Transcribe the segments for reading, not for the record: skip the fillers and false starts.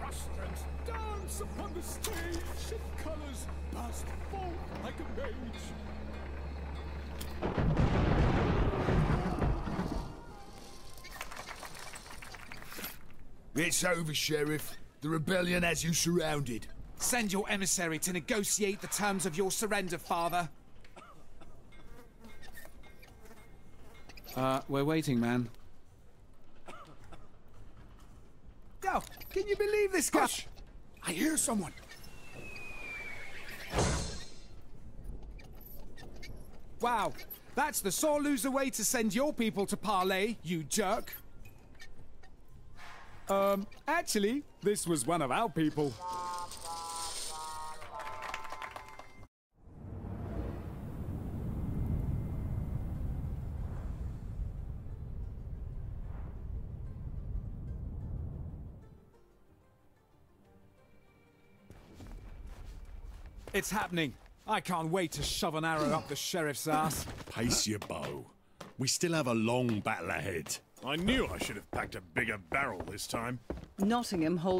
frustrants dance upon the stage, and colours burst forth like a mage. It's over, Sheriff. The rebellion has you surrounded. Send your emissary to negotiate the terms of your surrender, Father. We're waiting, man. Oh, can you believe this guy? Hush! I hear someone. Wow, that's the sore loser way to send your people to parley, you jerk. Actually, this was one of our people. It's happening. I can't wait to shove an arrow up the sheriff's ass. Pace your bow. We still have a long battle ahead. I knew I should have packed a bigger barrel this time. Nottingham hold...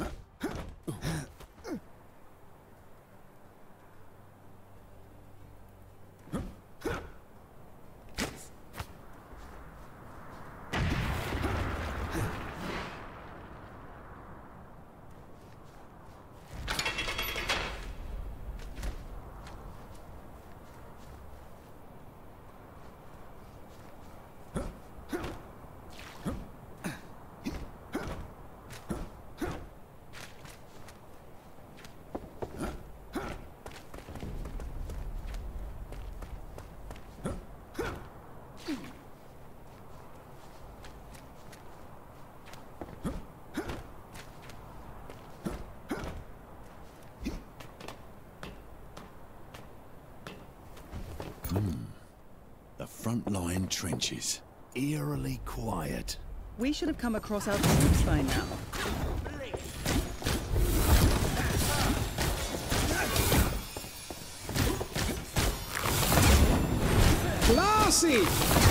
The front line trenches. Eerily quiet. We should have come across our troops by now. Classy!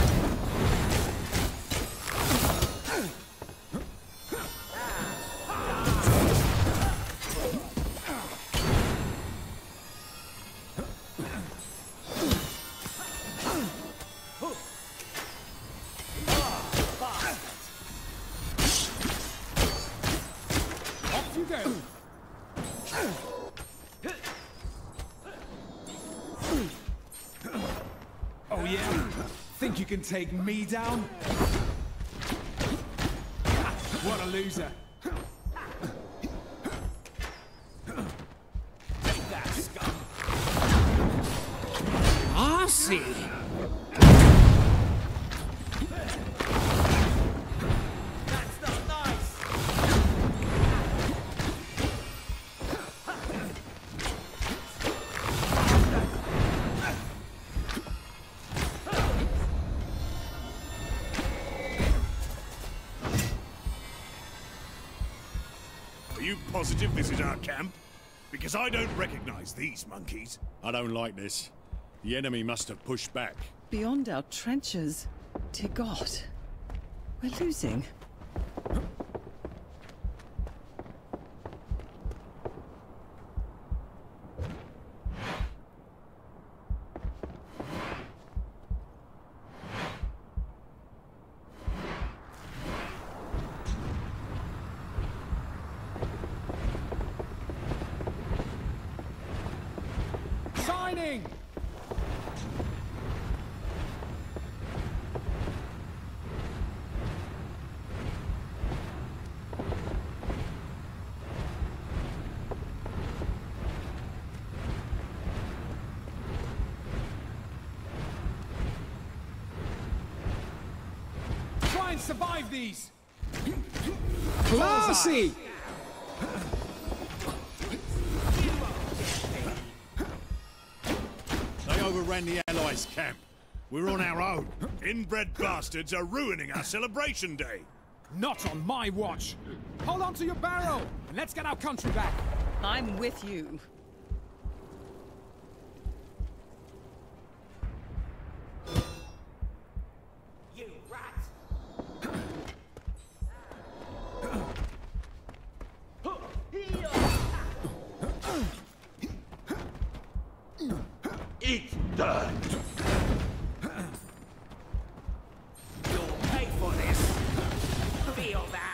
Oh yeah? Think you can take me down? What a loser. Take that, scum. I see. That's not nice. Are you positive this is our camp? Because I don't recognize these monkeys. I don't like this. The enemy must have pushed back. Beyond our trenches. Dear God. We're losing. Signing! Try and survive these! Classy! They overran the Allies' camp. We're on our own. Inbred bastards are ruining our celebration day. Not on my watch! Hold on to your barrel, and let's get our country back! I'm with you. You rat! You'll pay for this. Feel that?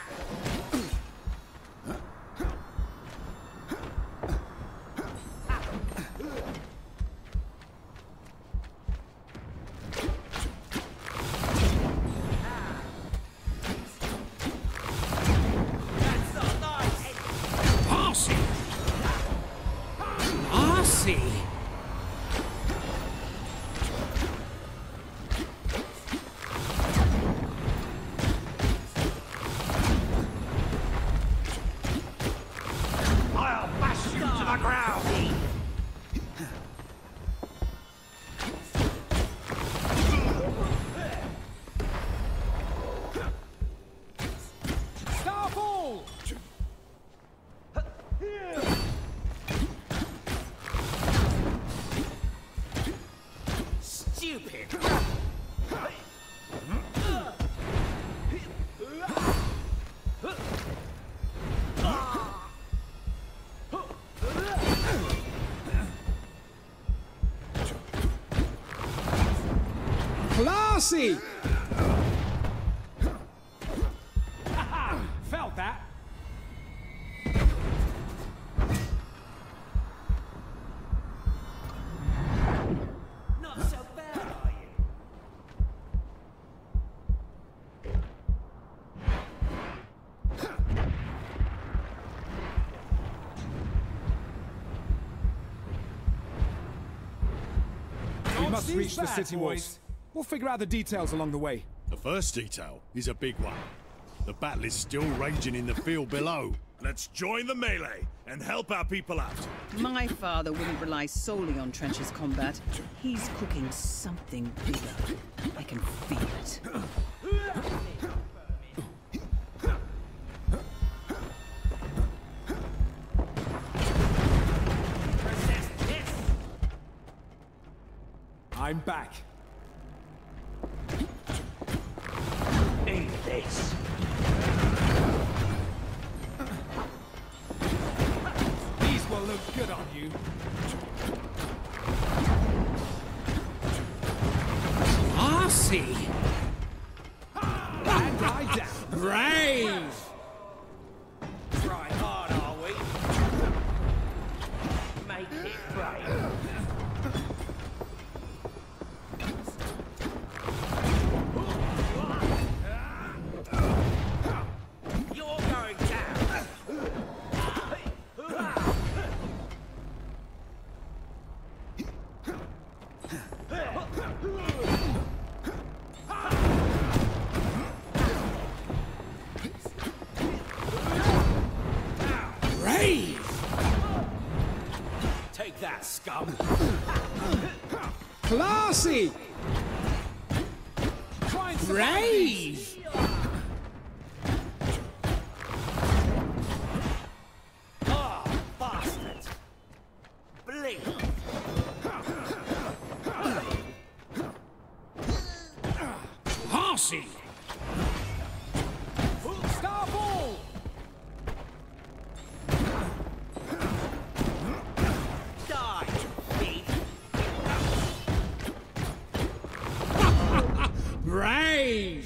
Classy! Felt that. Not so bad, are you? We must reach the city walls. We'll figure out the details along the way. The first detail is a big one. The battle is still raging in the field below. Let's join the melee and help our people out. My father wouldn't rely solely on trenches combat. He's cooking something bigger. I can feel it. I'm back. Eat this. These will look good on you. Classy! And lie down. Brave! Try hard, are we? Make it brave. You're going down. Brave! Take that, scum. Classy! Brave! Oh, bastard. Blink. Horsey! Stop all! Die, thief. Brave!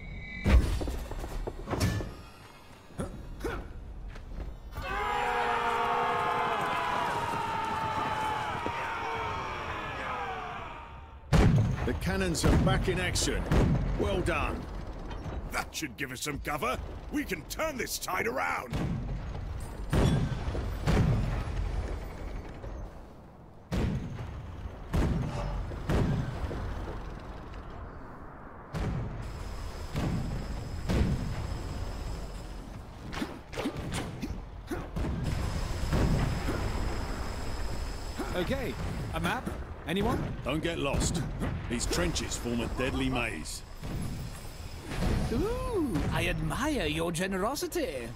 The cannons are back in action. Well done. That should give us some cover. We can turn this tide around. Okay, a map? Anyone? Don't get lost. These trenches form a deadly maze. Ooh, I admire your generosity.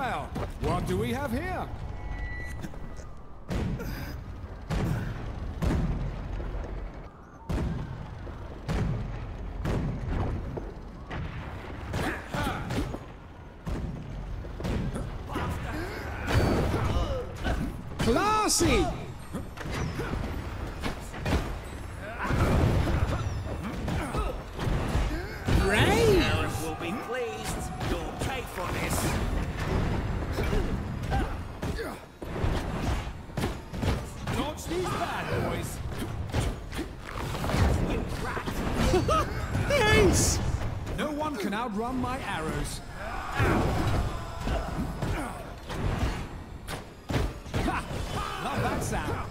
Well, what do we have here? Classy! Sheriff will be pleased. You'll pay for this. Dodge these bad boys! You rat. Ace! No one can outrun my arrows. Ha! Love that sound.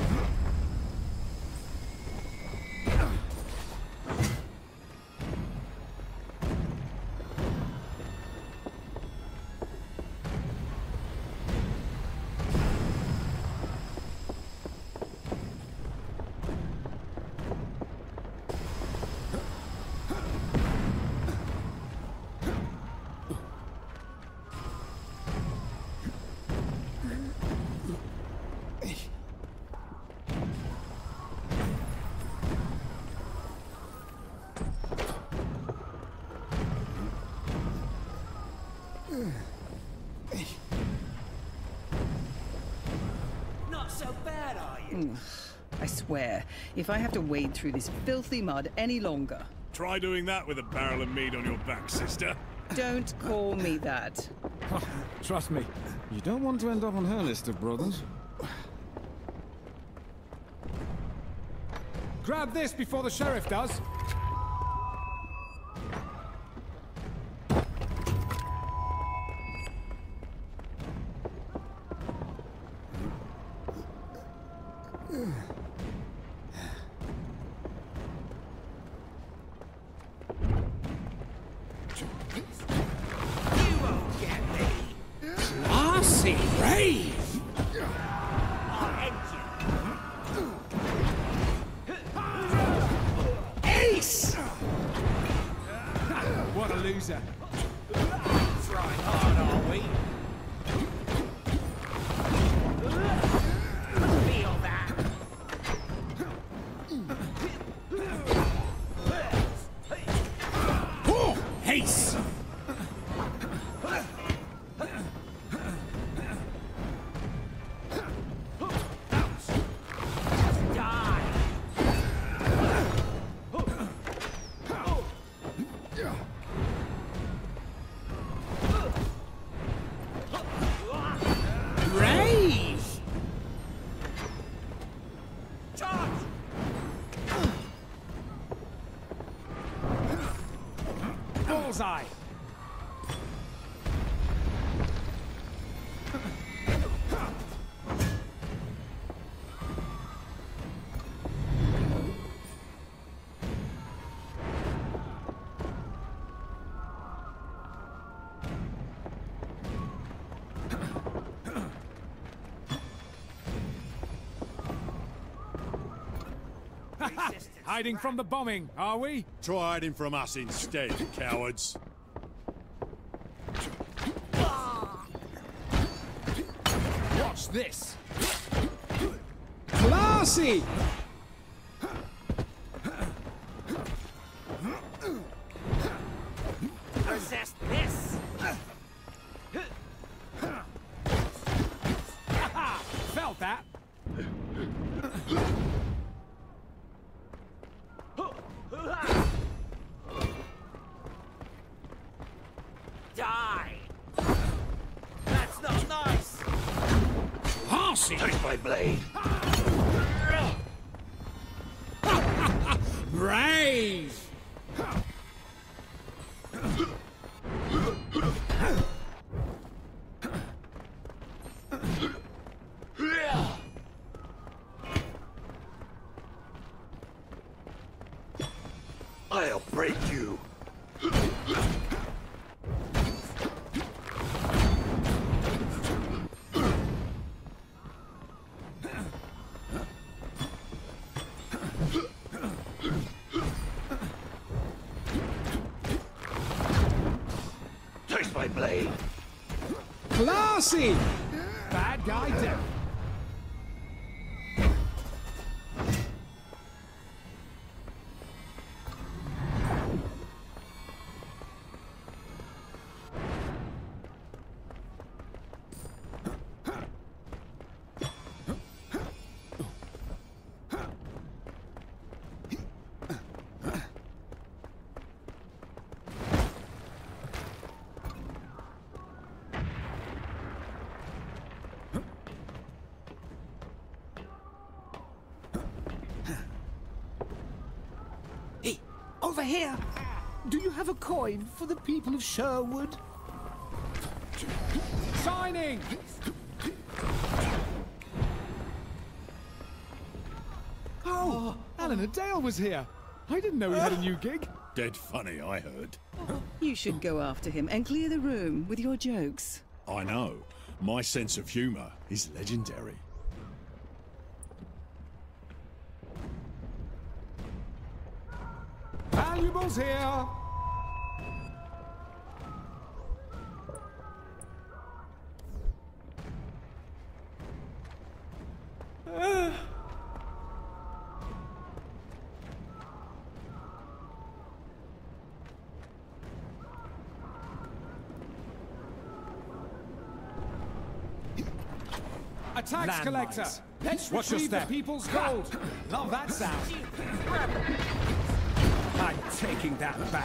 Not so bad, are you? I swear, if I have to wade through this filthy mud any longer... Try doing that with a barrel of meat on your back, sister. Don't call me that. Trust me, you don't want to end up on her list of brothers. Grab this before the sheriff does. You won't get me. Classy. Brave. I'll end you. Ace. What a loser. Trying hard, are we? Feel that. Oh, Ace. Die. Brave. Charge. Bullseye. Hiding from the bombing, are we? Try hiding from us instead, cowards. Watch this. Classy! Resist this. Felt that. Die. That's not nice. Classy. Take my blade. Brave. I'll break you. Taste my blade. Classy! Bad guy down. Over here! Do you have a coin for the people of Sherwood? Signing! Oh, Alan Dale was here. I didn't know he had a new gig. Dead funny, I heard. You should go after him and clear the room with your jokes. I know. My sense of humour is legendary. Valuables here! A tax Landmines. collector! Let's Watch your retrieve the step. people's gold! Love that sound! I'm taking that back.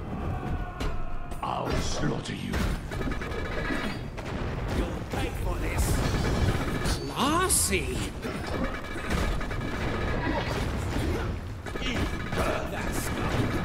I'll slaughter you. You'll pay for this. Classy! That scum.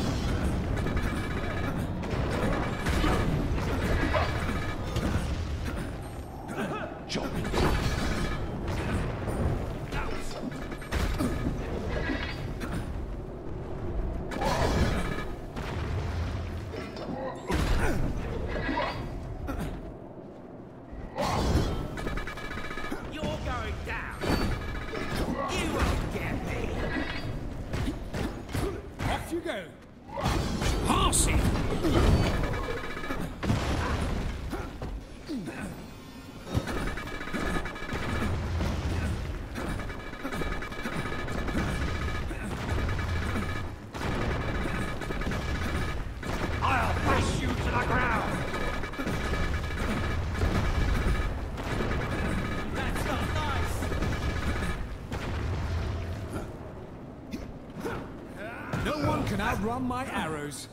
You're going down. You won't get me. Off you go! Horsey! I'll bash you to the ground. That's not nice. No one can outrun my arrows.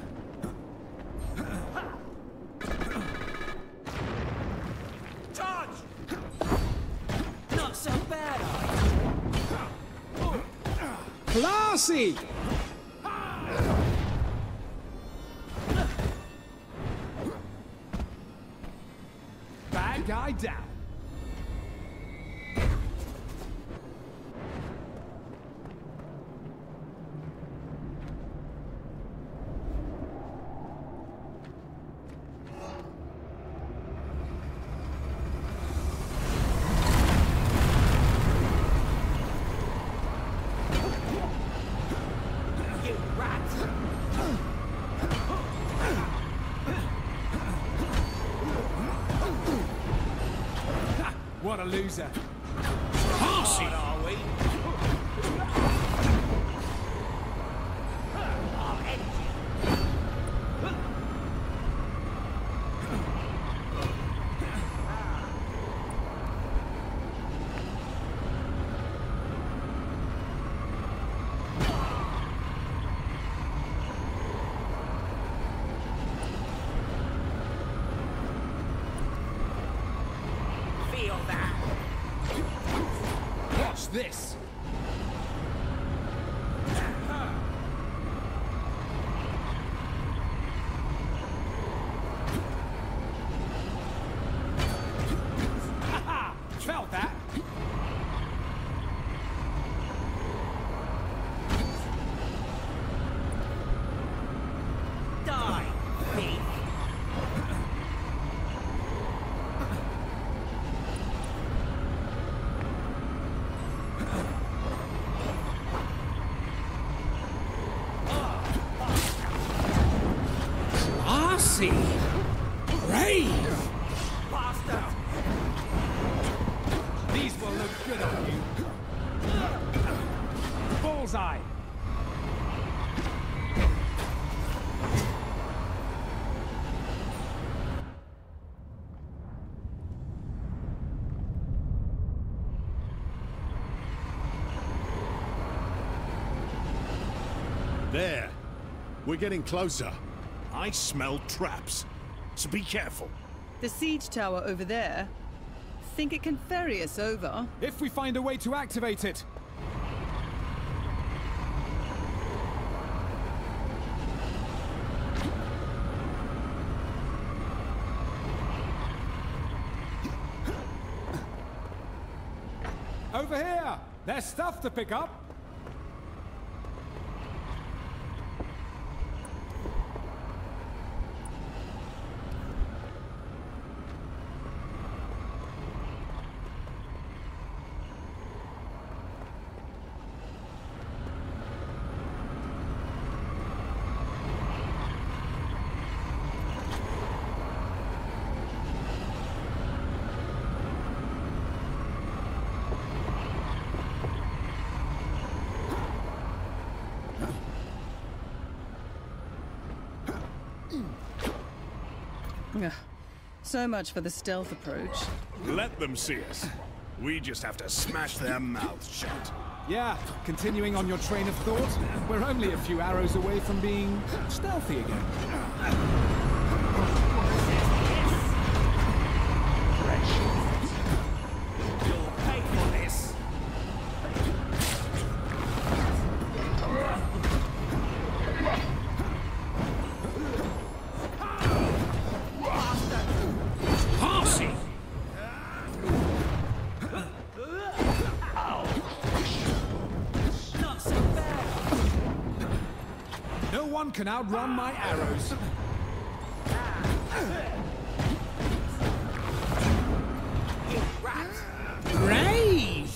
Charge! Not so bad, Classy! Bad guy down. you rat. What a loser. Horsey! What are we? I'll end you. Feel that. Watch this. Ha-ha! Felt that. Die, thief. Classy! Brave! Why bullseye! There. We're getting closer. I smell traps, so be careful. The siege tower over there. Think it can ferry us over? If we find a way to activate it. Over here! There's stuff to pick up! Ugh. So much for the stealth approach. Let them see us. We just have to smash their mouths shut. Yeah, continuing on your train of thought, we're only a few arrows away from being stealthy again. You'll pay for this. Horsey! Not so bad. No one can outrun my arrows. You rat. Brave!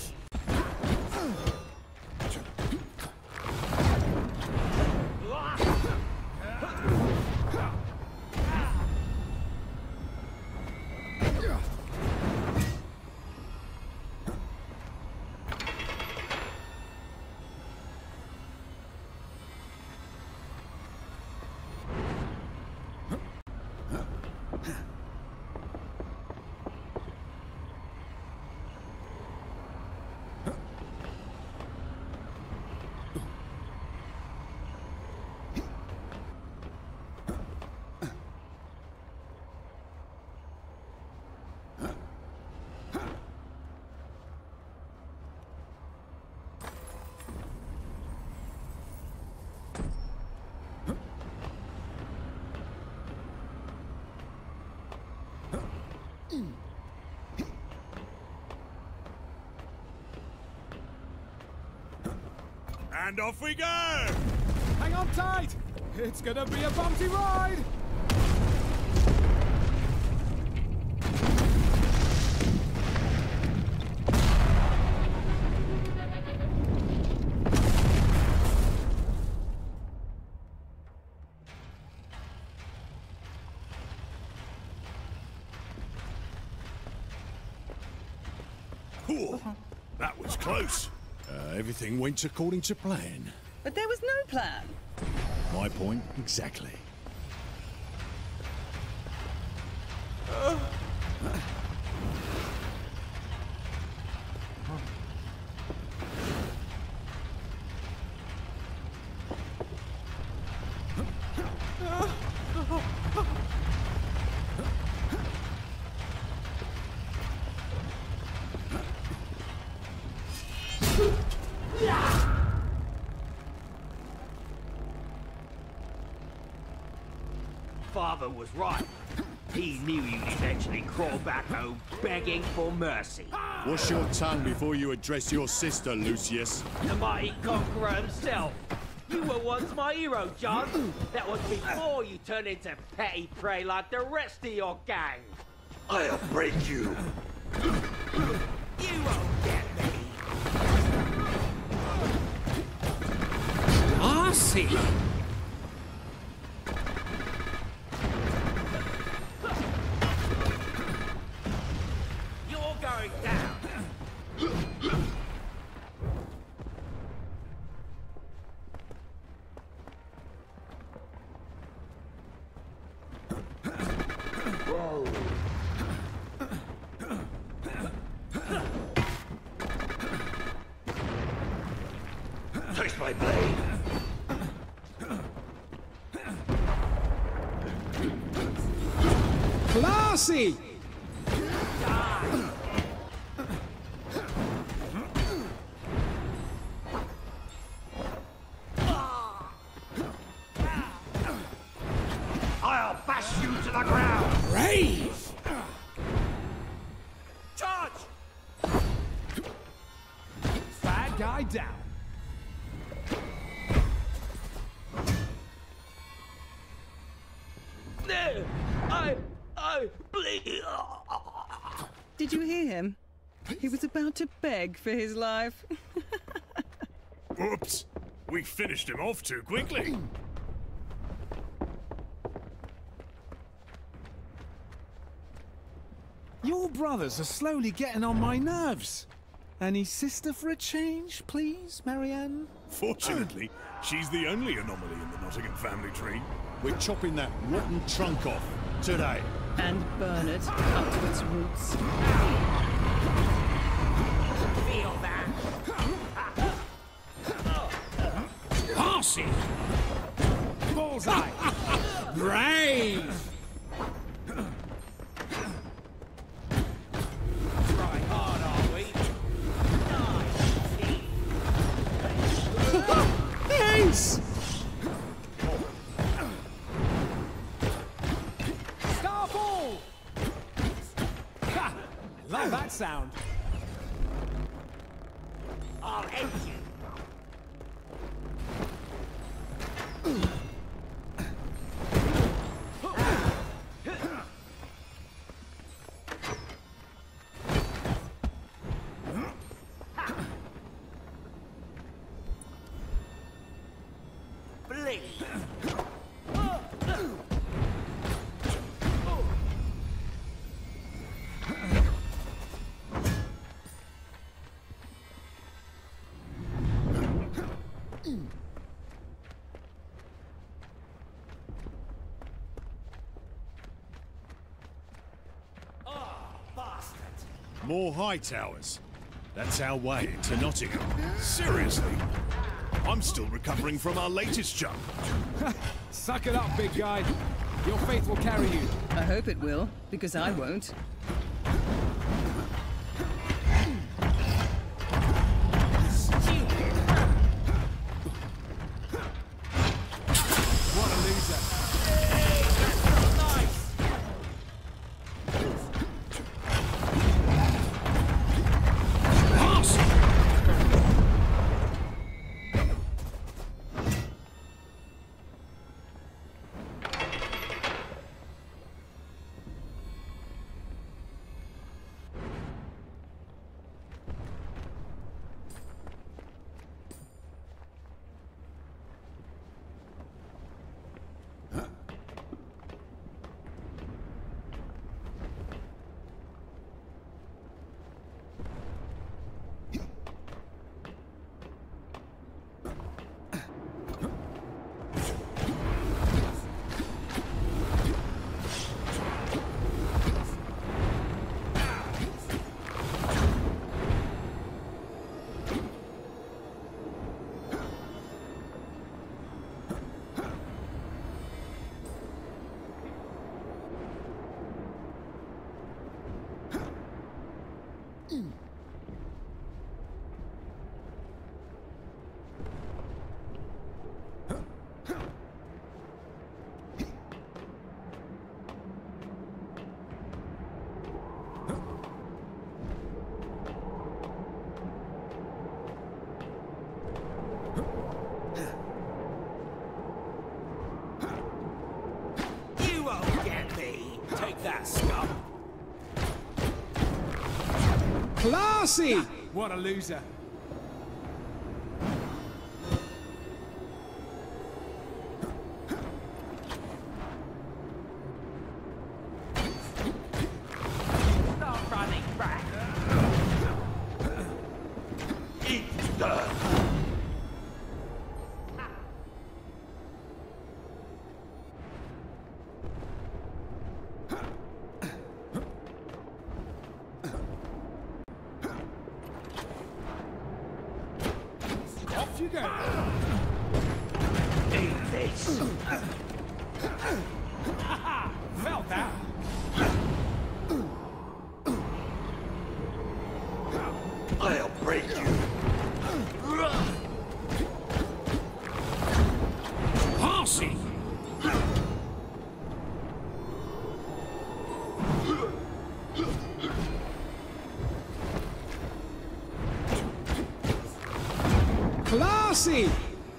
And off we go! Hang on tight! It's gonna be a bumpy ride! Whew, that was close. Everything went according to plan. But there was no plan. My point exactly. Father was right. He knew you'd eventually crawl back home begging for mercy. Wash your tongue before you address your sister, Lucius. The mighty conqueror himself. You were once my hero, John. That was before you turned into petty prey like the rest of your gang. I'll break you. You won't get me. Horsey! You're going down. Taste my blade. Classy! I'll bash you to the ground. Brave! Charge! Bad guy down. No, I bleed. Did you hear him? He was about to beg for his life. Oops! We finished him off too quickly. Your brothers are slowly getting on my nerves. Any sister for a change, please, Marianne? Fortunately, she's the only anomaly in the Nottingham family tree. We're chopping that rotten trunk off today. And burn it up to its roots. Feel that? Parsi! Bullseye! Brave! Try hard, are we? Ace! Starfall! Ha! I love that sound. I'll end you. Bleed. More high towers. That's our way into Nottingham. Seriously? I'm still recovering from our latest jump. Suck it up, big guy. Your faith will carry you. I hope it will, because I won't. What a loser. Parsi! You won't get me. Take that, scum. Classy! What a loser. Start running back. Eat dirt. go. Eat this. Felt that. I'll break you. Horsey! Classy!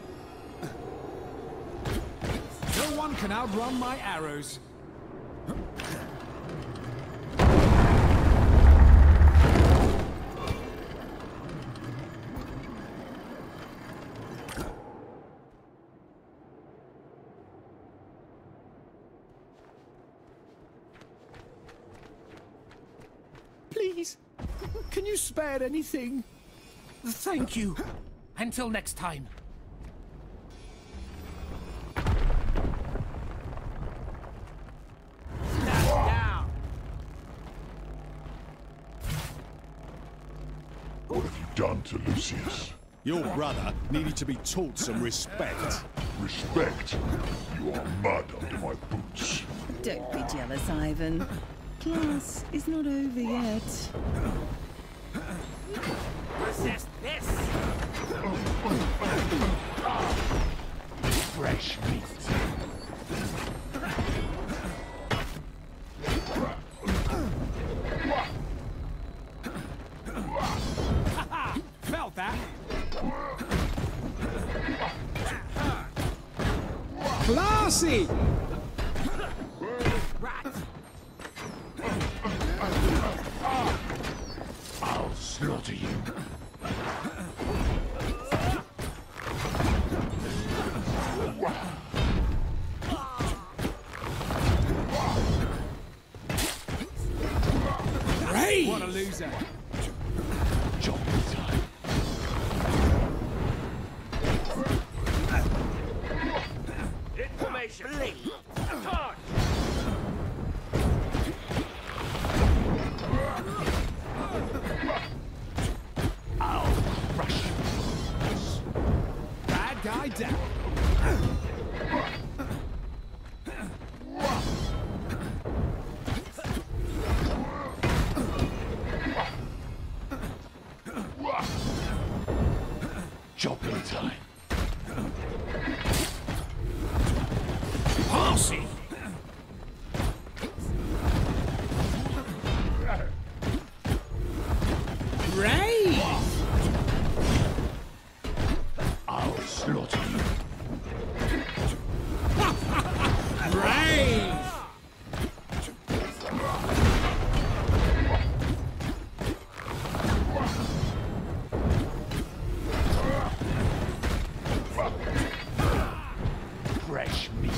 No one can outrun my arrows. Please, can you spare anything? Thank you. Until next time. Down. What have you done to Lucius? Your brother needed to be taught some respect. Respect? You are mud under my boots. Don't be jealous, Ivan. Class is not over yet. Resist this. Fresh meat. Felt that. Classy! I'll slaughter you. Ray! What a loser. Job time. Information. Bleed. Charge. I'll crush you. Bad guy down. Chopping time. Horsey! Ray! I'll slaughter you. Ray! Fresh meat.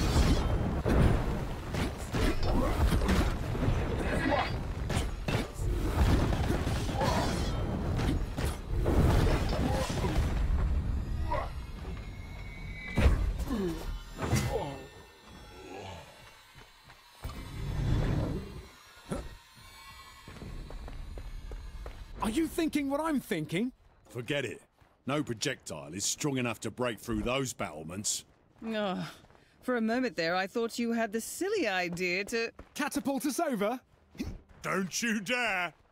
Are you thinking what I'm thinking? Forget it. No projectile is strong enough to break through those battlements. Oh, for a moment there, I thought you had the silly idea to... Catapult us over? Don't you dare!